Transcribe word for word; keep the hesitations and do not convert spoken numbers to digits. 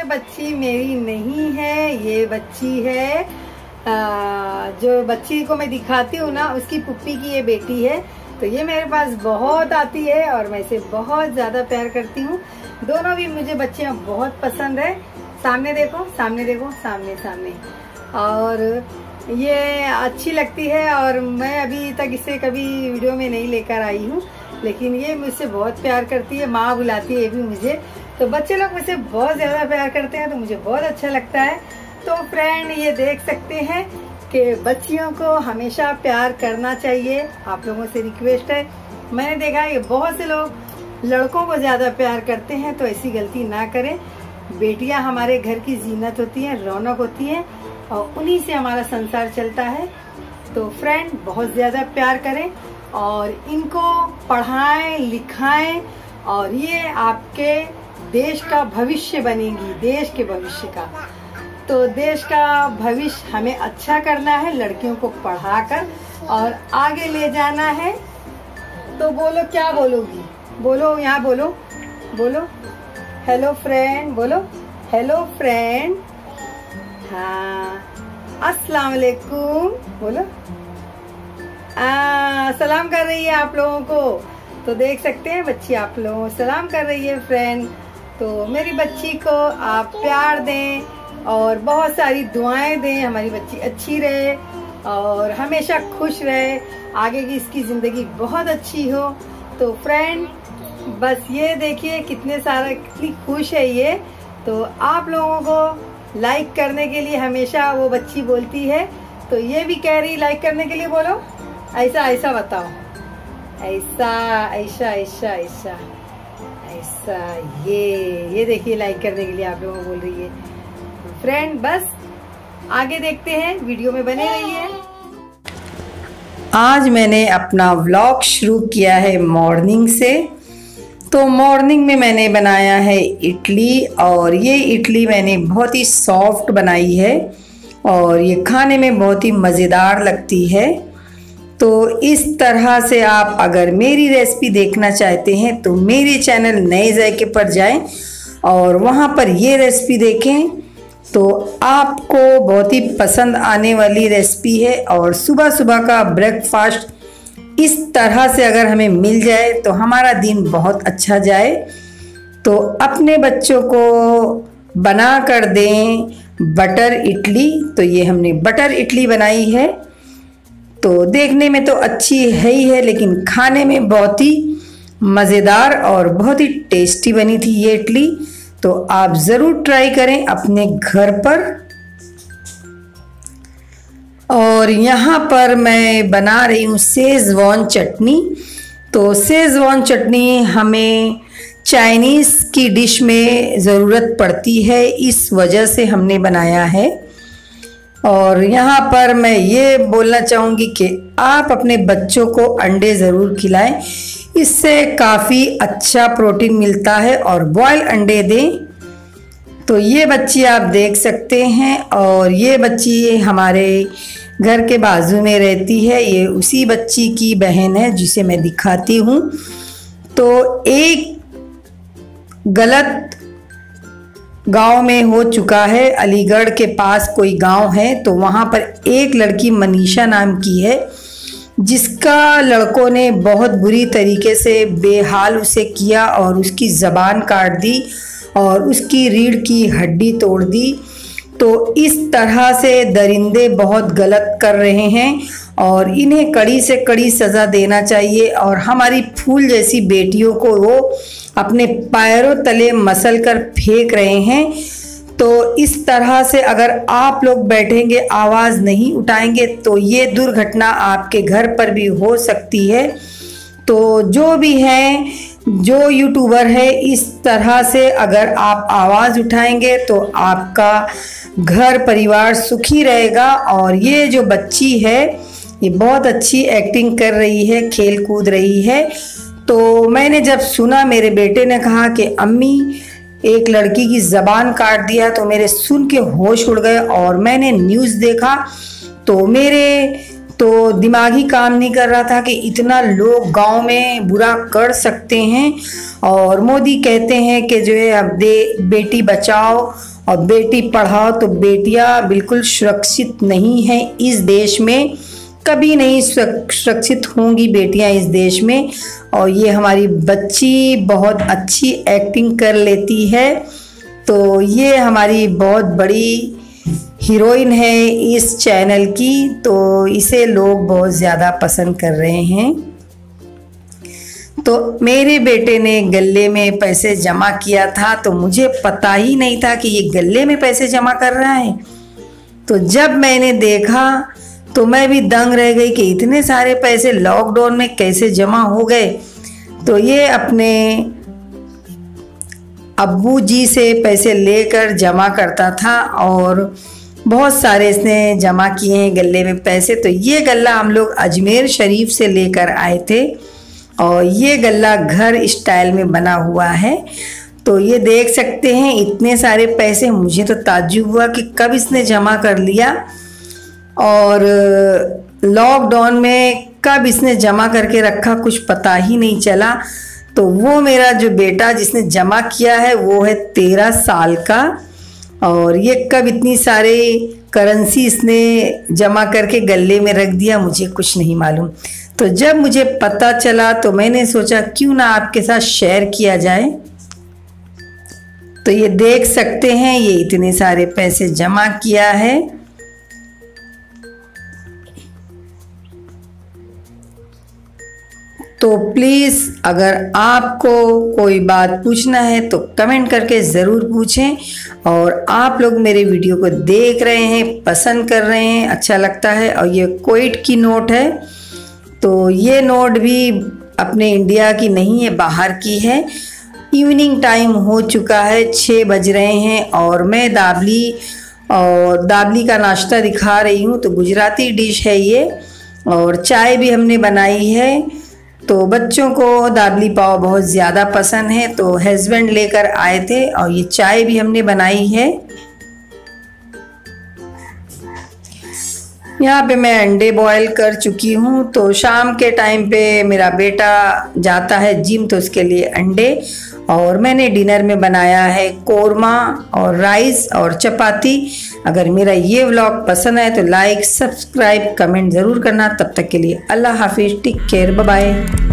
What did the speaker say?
बच्ची मेरी नहीं है, ये बच्ची है आ, जो बच्ची को मैं दिखाती हूँ ना, उसकी पुप्पी की ये बेटी है। तो ये मेरे पास बहुत आती है और मैं इसे बहुत ज़्यादा प्यार करती हूँ। दोनों भी मुझे बच्चियाँ बहुत पसंद है। सामने देखो, सामने देखो, सामने सामने। और ये अच्छी लगती है और मैं अभी तक इसे कभी वीडियो में नहीं लेकर आई हूँ, लेकिन ये मुझसे बहुत प्यार करती है, माँ बुलाती है ये भी मुझे। तो बच्चे लोग मुझसे बहुत ज़्यादा प्यार करते हैं तो मुझे बहुत अच्छा लगता है। तो फ्रेंड, ये देख सकते हैं कि बच्चियों को हमेशा प्यार करना चाहिए। आप लोगों से रिक्वेस्ट है, मैंने देखा है कि बहुत से लोग लड़कों को ज़्यादा प्यार करते हैं, तो ऐसी गलती ना करें। बेटियां हमारे घर की जीनत होती हैं, रौनक होती हैं और उन्हीं से हमारा संसार चलता है। तो फ्रेंड, बहुत ज़्यादा प्यार करें और इनको पढ़ाएं लिखाएं और ये आपके देश का भविष्य बनेंगी, देश के भविष्य का। तो देश का भविष्य हमें अच्छा करना है, लड़कियों को पढ़ाकर और आगे ले जाना है। तो बोलो, क्या बोलोगी? बोलो, यहाँ बोलो, बोलो हेलो फ्रेंड, बोलो हेलो फ्रेंड। हाँ, अस्सलाम वालेकुम बोलो। आ, सलाम कर रही है आप लोगों को। तो देख सकते हैं बच्ची आप लोगों को सलाम कर रही है फ्रेंड। तो मेरी बच्ची को आप प्यार दें और बहुत सारी दुआएं दें, हमारी बच्ची अच्छी रहे और हमेशा खुश रहे, आगे की इसकी जिंदगी बहुत अच्छी हो। तो फ्रेंड, बस ये देखिए कितने सारा कितनी खुश है ये। तो आप लोगों को लाइक करने के लिए हमेशा वो बच्ची बोलती है, तो ये भी कह रही लाइक करने के लिए। बोलो ऐसा ऐसा बताओ, ऐसा ऐसा ऐसा ऐसा ऐसा। ये ये देखिए लाइक करने के लिए आप लोगों को बोल रही है। फ्रेंड, बस आगे देखते हैं, वीडियो में बने रहिए। आज मैंने अपना व्लॉग शुरू किया है मॉर्निंग से। तो मॉर्निंग में मैंने बनाया है इडली और ये इडली मैंने बहुत ही सॉफ्ट बनाई है और ये खाने में बहुत ही मज़ेदार लगती है। तो इस तरह से आप अगर मेरी रेसिपी देखना चाहते हैं तो मेरे चैनल नए जायके पर जाएं और वहाँ पर ये रेसिपी देखें। तो आपको बहुत ही पसंद आने वाली रेसिपी है और सुबह सुबह का ब्रेकफास्ट इस तरह से अगर हमें मिल जाए तो हमारा दिन बहुत अच्छा जाए। तो अपने बच्चों को बना कर दें बटर इडली। तो ये हमने बटर इडली बनाई है। तो देखने में तो अच्छी है ही है, लेकिन खाने में बहुत ही मज़ेदार और बहुत ही टेस्टी बनी थी ये इडली। तो आप ज़रूर ट्राई करें अपने घर पर। और यहाँ पर मैं बना रही हूँ शेज़वान चटनी। तो शेज़वान चटनी हमें चाइनीज़ की डिश में ज़रूरत पड़ती है, इस वजह से हमने बनाया है। और यहाँ पर मैं ये बोलना चाहूँगी कि आप अपने बच्चों को अंडे ज़रूर खिलाएं, इससे काफ़ी अच्छा प्रोटीन मिलता है और बॉयल अंडे दें। तो ये बच्ची आप देख सकते हैं और ये बच्ची हमारे घर के बाजू में रहती है। ये उसी बच्ची की बहन है जिसे मैं दिखाती हूँ। तो एक गलत गांव में हो चुका है, अलीगढ़ के पास कोई गांव है, तो वहाँ पर एक लड़की मनीषा नाम की है जिसका लड़कों ने बहुत बुरी तरीके से बेहाल उसे किया और उसकी ज़बान काट दी और उसकी रीढ़ की हड्डी तोड़ दी। तो इस तरह से दरिंदे बहुत गलत कर रहे हैं और इन्हें कड़ी से कड़ी सज़ा देना चाहिए। और हमारी फूल जैसी बेटियों को वो अपने पैरों तले मसल कर फेंक रहे हैं। तो इस तरह से अगर आप लोग बैठेंगे, आवाज़ नहीं उठाएंगे, तो ये दुर्घटना आपके घर पर भी हो सकती है। तो जो भी हैं, जो यूट्यूबर है, इस तरह से अगर आप आवाज़ उठाएंगे तो आपका घर परिवार सुखी रहेगा। और ये जो बच्ची है ये बहुत अच्छी एक्टिंग कर रही है, खेल कूद रही है। तो मैंने जब सुना, मेरे बेटे ने कहा कि अम्मी एक लड़की की ज़बान काट दिया, तो मेरे सुन के होश उड़ गए और मैंने न्यूज़ देखा तो मेरे तो दिमाग ही काम नहीं कर रहा था कि इतना लोग गांव में बुरा कर सकते हैं। और मोदी कहते हैं कि जो है अब दे बेटी बचाओ और बेटी पढ़ाओ तो बेटियां बिल्कुल सुरक्षित नहीं हैं इस देश में, कभी नहीं सुरक्षित होंगी बेटियां इस देश में। और ये हमारी बच्ची बहुत अच्छी एक्टिंग कर लेती है, तो ये हमारी बहुत बड़ी हीरोइन है इस चैनल की, तो इसे लोग बहुत ज़्यादा पसंद कर रहे हैं। तो मेरे बेटे ने गल्ले में पैसे जमा किया था, तो मुझे पता ही नहीं था कि ये गल्ले में पैसे जमा कर रहा है। तो जब मैंने देखा तो मैं भी दंग रह गई कि इतने सारे पैसे लॉकडाउन में कैसे जमा हो गए। तो ये अपने अब्बू जी से पैसे लेकर जमा करता था और बहुत सारे इसने जमा किए हैं गल्ले में पैसे। तो ये गल्ला हम लोग अजमेर शरीफ से लेकर आए थे और ये गल्ला घर स्टाइल में बना हुआ है। तो ये देख सकते हैं इतने सारे पैसे, मुझे तो ताज्जुब हुआ कि कब इसने जमा कर लिया और लॉकडाउन में कब इसने जमा करके रखा कुछ पता ही नहीं चला। तो वो मेरा जो बेटा जिसने जमा किया है वो है तेरह साल का, और ये कब इतनी सारे करेंसी इसने जमा करके गल्ले में रख दिया मुझे कुछ नहीं मालूम। तो जब मुझे पता चला तो मैंने सोचा क्यों ना आपके साथ शेयर किया जाए। तो ये देख सकते हैं ये इतने सारे पैसे जमा किया है। तो प्लीज़ अगर आपको कोई बात पूछना है तो कमेंट करके ज़रूर पूछें। और आप लोग मेरे वीडियो को देख रहे हैं, पसंद कर रहे हैं, अच्छा लगता है। और ये कुवैत की नोट है, तो ये नोट भी अपने इंडिया की नहीं है, बाहर की है। इवनिंग टाइम हो चुका है, छः बज रहे हैं और मैं दाबली और दाबली का नाश्ता दिखा रही हूँ। तो गुजराती डिश है ये, और चाय भी हमने बनाई है। तो बच्चों को दाबली पाव बहुत ज़्यादा पसंद है, तो हस्बैंड लेकर आए थे और ये चाय भी हमने बनाई है। यहाँ पे मैं अंडे बॉईल कर चुकी हूँ। तो शाम के टाइम पे मेरा बेटा जाता है जिम, तो उसके लिए अंडे, और मैंने डिनर में बनाया है कोरमा और राइस और चपाती। अगर मेरा ये व्लॉग पसंद आए तो लाइक, सब्सक्राइब, कमेंट ज़रूर करना। तब तक के लिए अल्लाह हाफिज़, टेक केयर, बाय बाय।